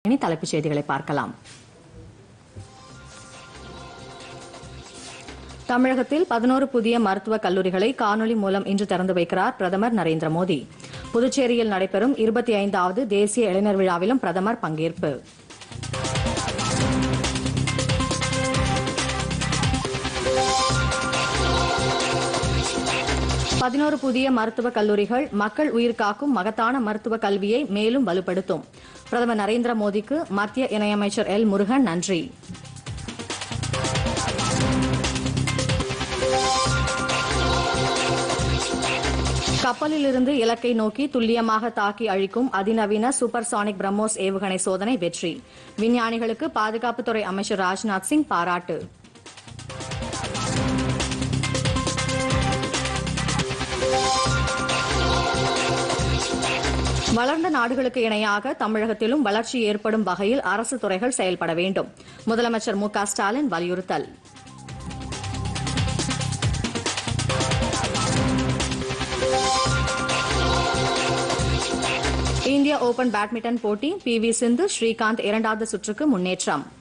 இனி தலைப்புச் செய்திகளை பார்க்கலாம். தமிழகத்தில் 11 புதிய மருத்துவக் கல்லூரிகளை காணொலி மூலம் இன்று திறந்து வைக்கிறார் பிரதமர் நரேந்திர மோடி. புதுச்சேரியில் நடைபெறும் 25வது தேசிய இளைஞர் விழாவிலும் பிரதமர் பங்கேற்பு. பதினோரு புதிய மருத்துவக் கல்லூரிகள் மக்கள் உயிர்காக்கும் மகத்தான மருத்துவக் கல்வியை மேலும் வலுப்படுத்தும். பிரதமர் நரேந்திர மோடிக்கு மத்திய இணையமைச்சர் எல் முருகன் நன்றி. கப்பலிலிருந்து இலக்கை நோக்கி துல்லியமாக தாக்கி அழிக்கும் அதிநவீன சூப்பர்சானிக் பிரம்மோஸ் ஏவுகணை சோதனை வெற்றி. விஞ்ஞானிகளுக்கு பாதுகாப்புத்துறை அமைச்சர் ராஜ்நாத் சிங் பாராட்டு. வளர்ந்த நாடுகளுக்கு இணையாக தமிழகத்திலும் வளர்ச்சி ஏற்படும் வகையில் அரசு துறைகள் செயல்பட வேண்டும். முதலமைச்சர் மு க ஸ்டாலின் வலியுறுத்தல். இந்திய ஓபன் பேட்மிண்டன் போட்டி, பி.வி. சிந்து, ஸ்ரீகாந்த் இரண்டாவது சுற்றுக்கு முன்னேற்றம்.